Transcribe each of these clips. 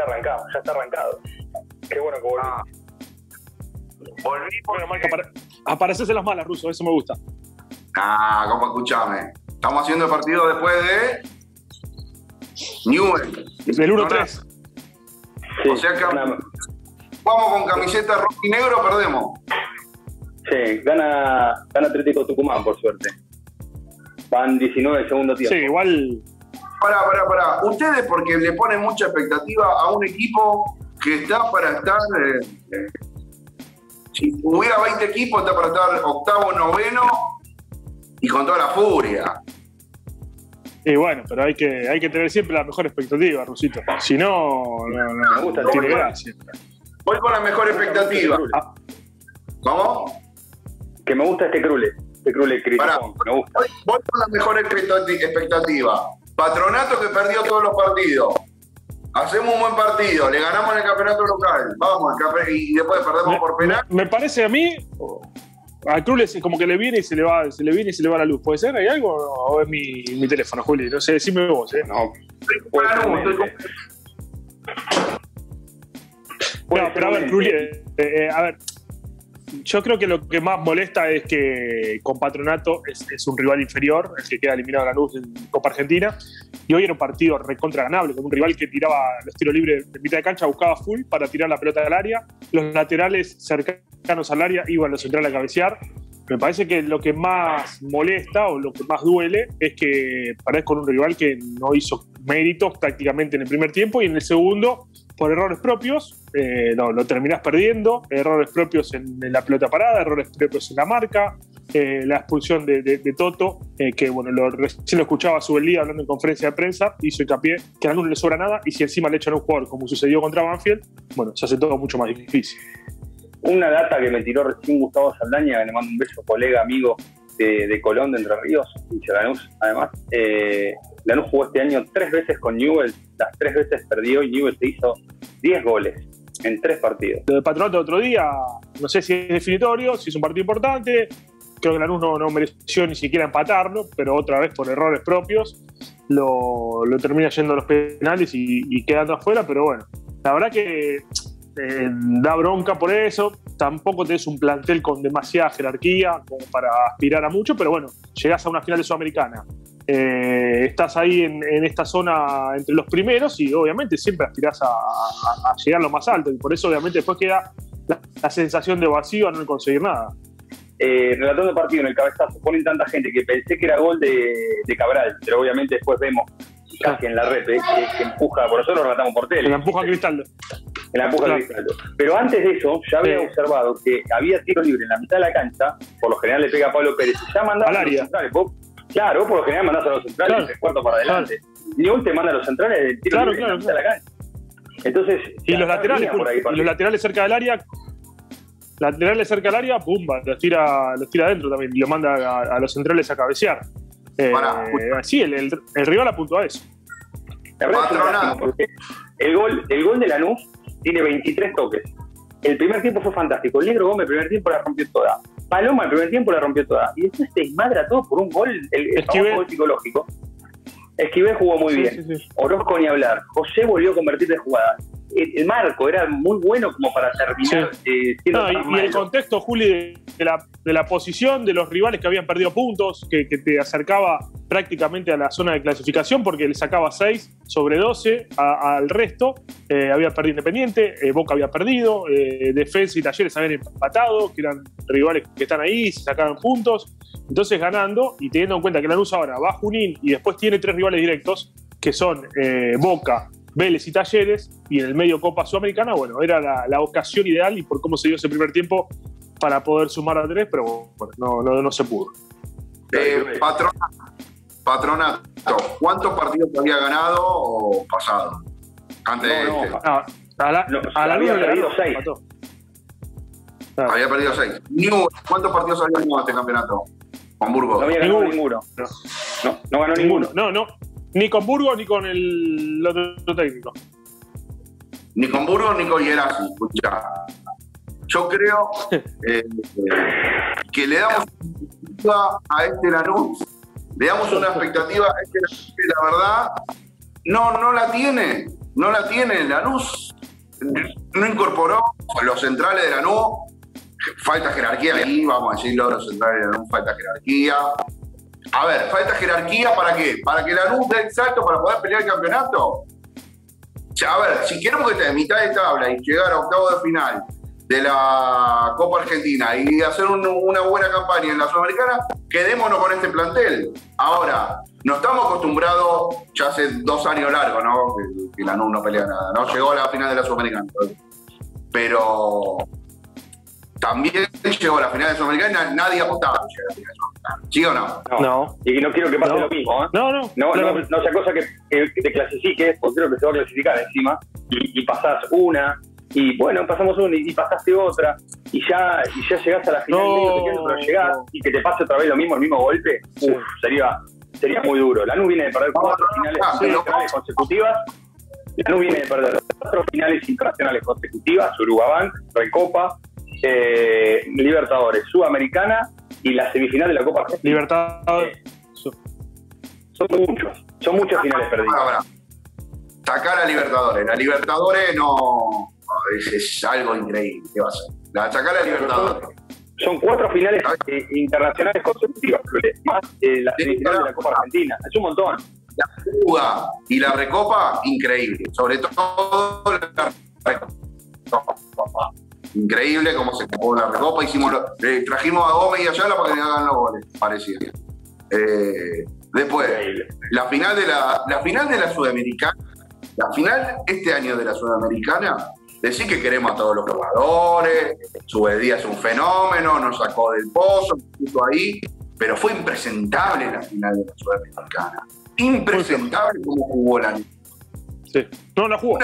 arrancamos, ya está arrancado. Qué bueno que volví. Volví porque... Bueno, Marco, apareces en las malas, Russo, eso me gusta. ¿Cómo escuchame? Estamos haciendo el partido después de Newell. Del 1-3. Sí, O sea que vamos con camiseta rojo y negro, perdemos. sí, gana Atlético Tucumán, por suerte. Van 19 segundo tiempo. Sí, igual. Pará. Ustedes porque le ponen mucha expectativa a un equipo que está para estar... si hubiera 20 equipos, está para estar octavo, noveno y con toda la furia. Y bueno, pero hay que tener siempre la mejor expectativa, Rusito. Si no, Me gusta el tiene Tucumán. gracia. Voy con la mejor expectativa. ¿Cómo? Que me gusta este Krule Pará, criticón, me gusta. voy con la mejor expectativa. Patronato que perdió todos los partidos. Hacemos un buen partido, le ganamos en el campeonato local. Vamos, y después perdemos por penal. Me parece a mí, a Cruz como que le viene y se le va la luz. ¿Puede ser? ¿Hay algo? ¿O es mi teléfono, Juli? No sé, decime vos, No, No, pero a ver, Cruz, a ver, yo creo que lo que más molesta es que con Patronato es un rival inferior, el que queda eliminado a Lanús en Copa Argentina, y hoy era un partido recontra ganable, con un rival que tiraba los tiros libres de mitad de cancha, buscaba full para tirar la pelota al área, los laterales cercanos al área iban a los centrales a cabecear. Me parece que lo que más molesta o lo que más duele es que parece con un rival que no hizo méritos prácticamente en el primer tiempo y en el segundo, por errores propios, lo terminás perdiendo, errores propios en la pelota parada, errores propios en la marca, la expulsión de Toto, que bueno, recién lo escuchaba Subeldía hablando en conferencia de prensa, hizo hincapié que a Lanús no le sobra nada y si encima le echan a un jugador como sucedió contra Banfield, bueno, se hace todo mucho más difícil. Una data que me tiró recién Gustavo Saldaña, que le mando un beso, colega, amigo de Colón, de Entre Ríos, hincha Lanús, además. Lanús jugó este año 3 veces con Newell, las 3 veces perdió y Newell se hizo 10 goles en 3 partidos. Lo de Patronato el otro día, no sé si es definitorio, si es un partido importante, creo que Lanús no mereció ni siquiera empatarlo, pero otra vez por errores propios lo termina yendo a los penales y quedando afuera, pero bueno, la verdad que da bronca por eso. Tampoco tenés un plantel con demasiada jerarquía como para aspirar a mucho, pero bueno, llegás a una final de Sudamericana, estás ahí en esta zona entre los primeros y obviamente siempre aspirás a llegar lo más alto y por eso obviamente después queda la sensación de vacío a no conseguir nada. Relatando el partido en el cabezazo, ponen tanta gente que pensé que era gol de Cabral, pero obviamente después vemos casi en la red que empuja, por eso lo relatamos por tele. La empuja Cristaldo. En la empuja Claro. Cristaldo. Pero antes de eso, ya había observado que había tiro libre en la mitad de la cancha, por lo general le pega a Pablo Pérez, y ya mandaba a los centrales. Claro, por lo general mandás a los centrales, claro, 3 cuartos para adelante. Newell te manda a los centrales del tiro libre en la mitad de la cancha. Entonces, y los laterales cerca del área. Laterales cerca del área, pumba, los tira adentro también y lo manda a los centrales a cabecear. Sí, el rival apuntó a eso. La verdad es máximo, porque el gol de Lanús tiene 23 toques. El primer tiempo fue fantástico. El Negro Gómez el primer tiempo la rompió toda. Paloma el primer tiempo la rompió toda. Y después se desmadra todo por un gol, el famoso gol psicológico. Esquivel jugó muy bien. Sí. Orozco ni hablar. José volvió a convertir de jugada. El marco era muy bueno como para terminar siendo tan malo. Y el contexto, Juli, de la posición de los rivales que habían perdido puntos, que te acercaba prácticamente a la zona de clasificación porque le sacaba 6 sobre 12 al resto. Había perdido Independiente, Boca había perdido, Defensa y Talleres habían empatado, que eran rivales que están ahí, se sacaban puntos. Entonces ganando y teniendo en cuenta que Lanús ahora va a Junín y después tiene 3 rivales directos, que son Boca, Vélez y Talleres, y en el medio Copa Sudamericana, bueno, era la ocasión ideal y por cómo se dio ese primer tiempo para poder sumar a 3, pero bueno, no se pudo. Patronato, ¿cuántos partidos había ganado o pasado? Antes de este. Había perdido 6. Había perdido 6. ¿Cuántos partidos había ganado este campeonato? Con Burgos. No había ganado ninguno. No ganó ninguno. No. Ni con Burgos ni con el otro técnico. Ni con Burgos ni con Gerasi. Escuchá. Yo creo que le damos una expectativa a este Lanús. Le damos una expectativa a este Lanús que la verdad no la tiene. No la tiene. Lanús no incorporó los centrales de Lanús. Falta jerarquía ahí, vamos a decirlo, los centrales de Lanús, falta jerarquía. A ver, falta jerarquía ¿para qué? ¿Para que Lanús dé el salto para poder pelear el campeonato? A ver, si queremos que esté en mitad de tabla y llegar a octavos de final de la Copa Argentina y hacer una buena campaña en la Sudamericana, quedémonos con este plantel. Ahora, no estamos acostumbrados, ya hace 2 años largos, ¿no? Que Lanús no pelea nada, ¿no? Llegó a la final de la Sudamericana. Pero también llegó a la final de la Sudamericana, nadie apostaba a llegar a la final de la Sudamericana. ¿Sí o no? No. Y no quiero que pase lo mismo, ¿eh? No sea cosa que te clasifiques, porque creo que se va a clasificar encima, y pasás una, y bueno, pasamos una y pasaste otra, y ya llegás a la final, pero llegás, y que te pase otra vez lo mismo, el mismo golpe, sí. Sería muy duro. Lanús viene de perder 4 finales internacionales consecutivas. Lanús viene de perder 4 finales internacionales consecutivas: Uruguabank, Recopa, Libertadores, Sudamericana y la semifinal de la Copa Argentina. Libertadores. Son muchas finales perdidas. Sacar a Libertadores. La Libertadores no es algo increíble. ¿Qué va a ser? Sacar a Libertadores. Son 4 finales internacionales consecutivas, más la semifinal de la Copa Argentina. Es un montón. La Fuga y la Recopa, increíble. Sobre todo la Recopa. Increíble cómo se jugó la Recopa. Trajimos a Gómez y Ayala para que le hagan los goles, parecía. Después, la final de la Sudamericana, la final este año de la Sudamericana, decir que queremos a todos los jugadores, Subedía es un fenómeno, nos sacó del pozo, nos puso ahí, pero fue impresentable la final de la Sudamericana. Impresentable cómo jugó la Liga. Sí, no la jugó.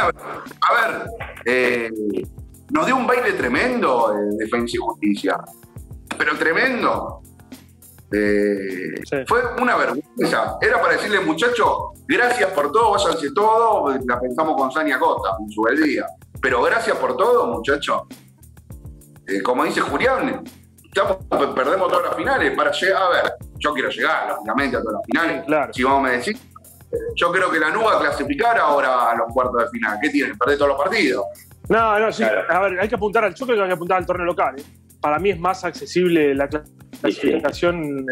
Nos dio un baile tremendo Defensa y Justicia, pero tremendo. Sí. Fue una vergüenza. Era para decirle, muchachos, gracias por todo, váyanse todos. La pensamos con Sania Costa, con su día. Pero gracias por todo, muchachos. Como dice Julián, perdemos todas las finales. Para llegar, a ver, yo quiero llegar, lógicamente, a todas las finales. Claro. Si vos me decís, yo creo que Lanús va a clasificar ahora a los cuartos de final. ¿Qué tienen? ¿Perder todos los partidos? No, sí. Claro. A ver, yo creo que hay que apuntar al torneo local. Para mí es más accesible la clasificación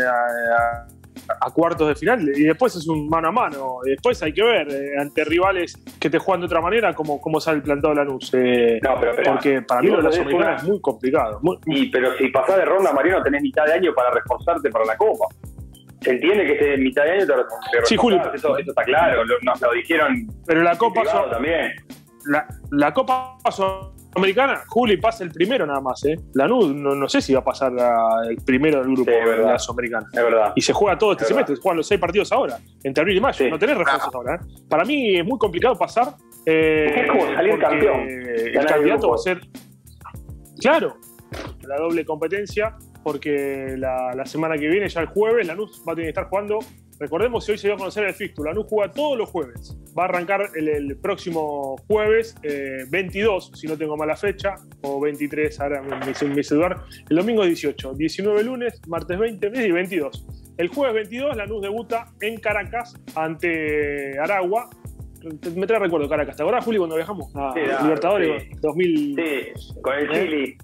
a cuartos de final, y después es un mano a mano. Y después hay que ver ante rivales que te juegan de otra manera cómo sale el plantado de Lanús. Porque para mí lo de la Sudamericana es muy complicado. Pero si pasás de ronda, Mariano, tenés mitad de año para reforzarte para la Copa. Se entiende que esté en mitad de año te reforzás. Sí, Julio. Eso está claro, nos lo dijeron. Pero la Copa también. La Copa Sudamericana, Juli pasa el primero nada más, Lanús no sé si va a pasar el primero del grupo de la Sudamericana. Es verdad. Y se juega todo este semestre, se juegan los 6 partidos ahora, entre abril y mayo. Sí. No tenés refuerzos ahora. Para mí es muy complicado pasar. Es como salir campeón. El candidato va a ser. Claro, la doble competencia, porque la semana que viene, ya el jueves, Lanús va a tener que estar jugando. Recordemos que hoy se dio a conocer el fixture. Lanús juega todos los jueves. Va a arrancar el próximo jueves 22, si no tengo mala fecha, o 23, ahora me hice dudar. El domingo 18, 19 lunes, martes 20 y 22. El jueves 22, Lanús debuta en Caracas ante Aragua. Me trae recuerdo Caracas. ¿Te acordás, Juli, cuando viajamos a Libertadores 2000? Sí, con el Chili.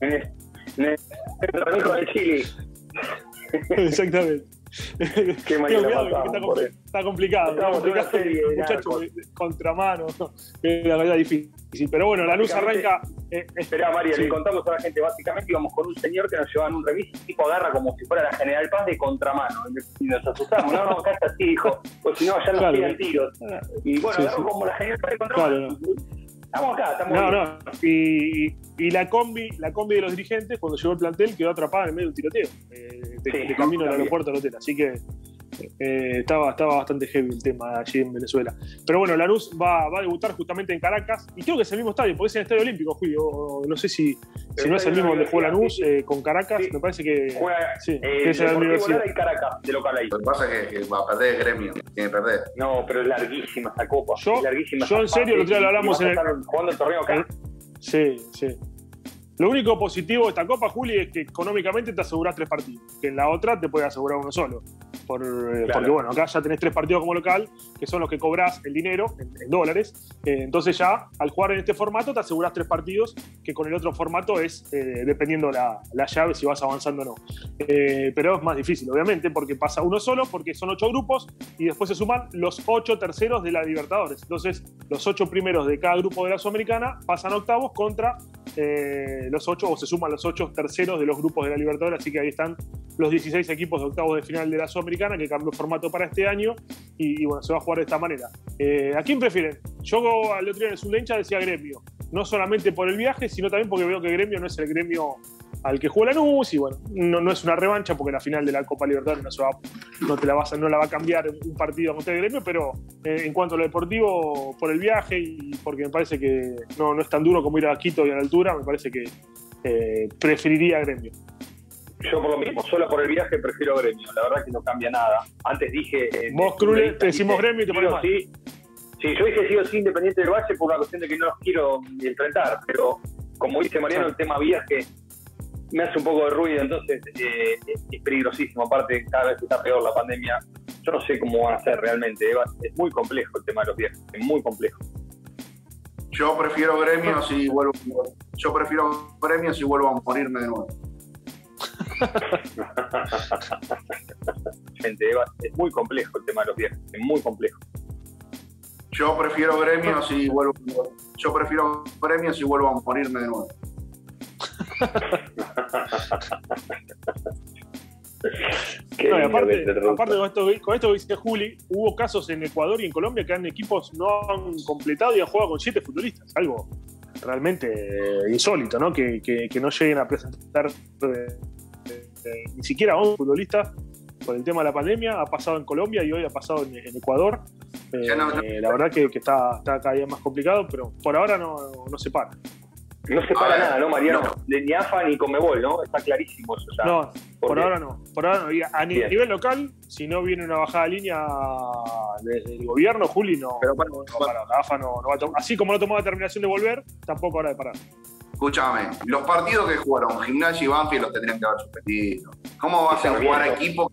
Con el Chili. Exactamente. Qué está complicado. Muchachos, contramano, la verdad difícil. Pero bueno, Lanús arranca. Esperá, María, le contamos a la gente. Básicamente íbamos con un señor que nos llevaba en un remis, tipo agarra como si fuera la General Paz de contramano. Y nos asustamos, no, acá está así, hijo, pues si no, ya nos tiran tiros. Y bueno, agarró como la General Paz de contramano. Estamos acá, estamos bien. Y la combi de los dirigentes, cuando llegó el plantel, quedó atrapada en medio de un tiroteo de camino al aeropuerto del hotel. Así que estaba bastante heavy el tema allí en Venezuela. Pero bueno, Lanús va a debutar justamente en Caracas, y creo que es el mismo estadio, porque es en el Estadio Olímpico, Julio. No sé si no es el mismo donde juega Lanús con Caracas. Sí. Me parece que juega, que es en la universidad. En Caracas, de local ahí. Lo que pasa es que va a perder el gremio, tiene que perder. No, pero es larguísima esta copa. Yo en serio, el otro día lo hablamos jugando el torneo acá. Sí. Lo único positivo de esta copa, Juli, es que económicamente te aseguras 3 partidos, que en la otra te puedes asegurar uno solo. Porque bueno, acá ya tenés 3 partidos como local, que son los que cobrás el dinero en dólares. Entonces ya al jugar en este formato te asegurás 3 partidos, que con el otro formato es dependiendo la llave si vas avanzando o no. Pero es más difícil, obviamente, porque pasa uno solo, porque son 8 grupos y después se suman los 8 terceros de la Libertadores. Entonces los 8 primeros de cada grupo de la Sudamericana pasan a octavos contra los 8, o se suman los 8 terceros de los grupos de la Libertadores. Así que ahí están los 16 equipos de octavos de final de la Sudamericana, que cambió el formato para este año y bueno, se va a jugar de esta manera. ¿A quién prefieren? Yo al otro día en el Zoom de hincha decía Gremio, no solamente por el viaje, sino también porque veo que Gremio no es el Gremio al que juega Lanús, y bueno, no es una revancha porque la final de la Copa Libertadores no la va a cambiar un partido contra el Gremio, pero en cuanto a lo deportivo, por el viaje y porque me parece que no es tan duro como ir a Quito y a la altura, me parece que preferiría Gremio. Yo por lo mismo, solo por el viaje prefiero Gremio, la verdad que no cambia nada. Antes dije... Vos, Krule, te decimos Gremio y te pones mal. Sí, yo dije sí o sí Independiente del Valle por la cuestión de que no los quiero enfrentar, pero como dice Mariano, el tema viaje me hace un poco de ruido, entonces es peligrosísimo. Aparte, cada vez está peor la pandemia. Yo no sé cómo van a ser realmente, es muy complejo el tema de los viajes, es muy complejo. Yo prefiero Gremio si vuelvo a morirme de nuevo. Es muy complejo el tema de los viajes, es muy complejo. Yo prefiero Gremio si vuelvo a morirme de nuevo. No, y aparte con esto que dice Juli, hubo casos en Ecuador y en Colombia que equipos no han completado y han jugado con 7 futbolistas, algo realmente insólito, ¿no? Que no lleguen a presentar ni siquiera 11 futbolistas por el tema de la pandemia. Ha pasado en Colombia y hoy ha pasado en Ecuador. La verdad que está cada día más complicado, pero por ahora no se para. No se para nada, ¿no, Mariano? Ni AFA ni Conmebol, ¿no? Está clarísimo eso ya. No, por ahora no. A nivel local, si no viene una bajada de línea desde el gobierno, Juli, no para. La AFA no va a tomar. Así como no tomó la determinación de volver, tampoco ahora de parar. Escúchame, los partidos que jugaron Gimnasia y Banfield los tendrían que haber suspendido. ¿Cómo vas a jugar a equipo?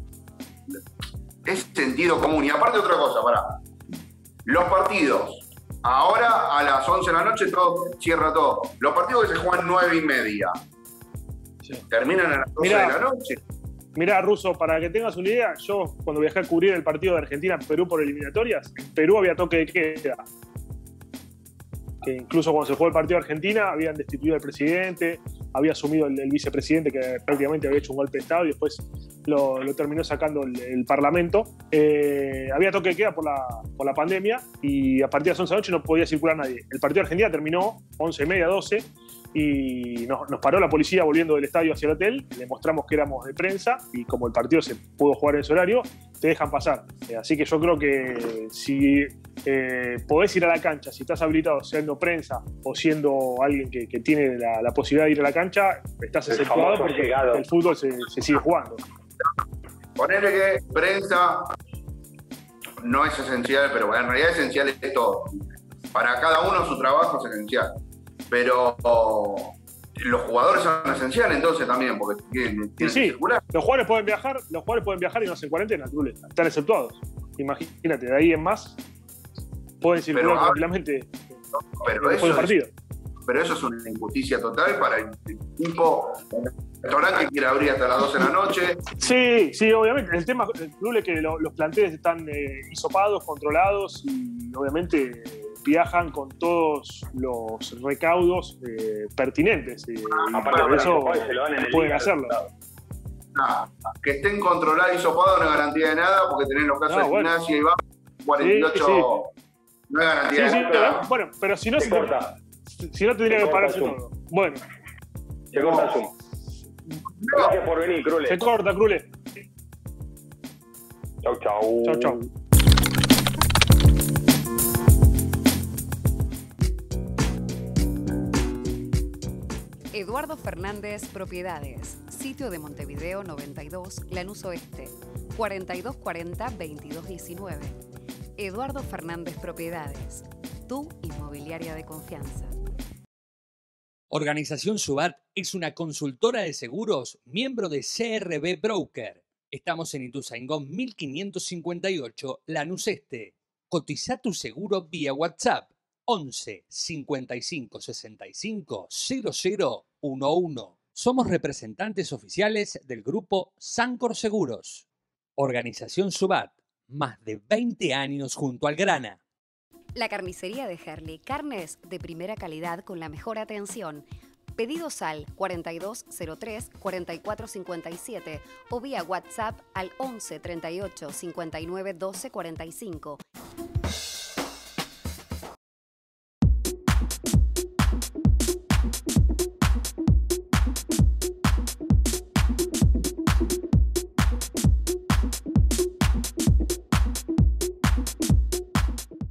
Es sentido común. Y aparte otra cosa, los partidos, ahora a las 11 de la noche cierra todo. Los partidos que se juegan 9:30, sí, terminan a las 12 de la noche. Mirá, Russo, para que tengas una idea, yo cuando viajé a cubrir el partido de Argentina-Perú por eliminatorias, en Perú había toque de queda. Que incluso cuando se jugó el partido de Argentina habían destituido al presidente, había asumido el vicepresidente que prácticamente había hecho un golpe de Estado y después lo terminó sacando el Parlamento. Había toque de queda por la pandemia y a partir de las 11 de la noche no podía circular nadie. El partido de Argentina terminó 11:30, 12 y nos paró la policía volviendo del estadio hacia el hotel. Le mostramos que éramos de prensa y como el partido se pudo jugar en ese horario, te dejan pasar. Así que yo creo que si podés ir a la cancha, si estás habilitado siendo prensa o siendo alguien que tiene la posibilidad de ir a la cancha, estás exceptuado porque el fútbol se sigue jugando. Ponele que prensa no es esencial, pero en realidad esencial es todo. Para cada uno su trabajo es esencial. Pero los jugadores son esenciales entonces también, porque tienen que circular. Los jugadores pueden viajar y no hacen cuarentena, están exceptuados. Imagínate, de ahí en más pueden circular tranquilamente después del partido. Pero eso es una injusticia total para el equipo, el restaurante que quiere abrir hasta las 12 de la noche. Sí, obviamente. El tema es que los planteles están hisopados, controlados y obviamente viajan con todos los recaudos pertinentes. Por eso pueden hacerlo. Que estén controlados y hisopados no es garantía de nada, porque tenés los casos de Gimnasia y va 48. Sí. No es garantía de nada. Bueno, pero si no tendría que pararse todo. Bueno. Se corta el Zoom. Gracias por venir, Krule. Se corta, Krule. Chau. Eduardo Fernández Propiedades, sitio de Montevideo 92, Lanús Oeste, 4240-2219. Eduardo Fernández Propiedades, tu inmobiliaria de confianza. Organización Subat es una consultora de seguros, miembro de CRB Broker. Estamos en Ituzaingó 1558, Lanús Este. Cotiza tu seguro vía WhatsApp 11 55 65 00 11. Somos representantes oficiales del grupo Sancor Seguros. Organización Subat, más de 20 años junto al grana. La carnicería de Herli, carnes de primera calidad con la mejor atención. Pedidos al 4203 4457 o vía WhatsApp al 11 38 59 12 45.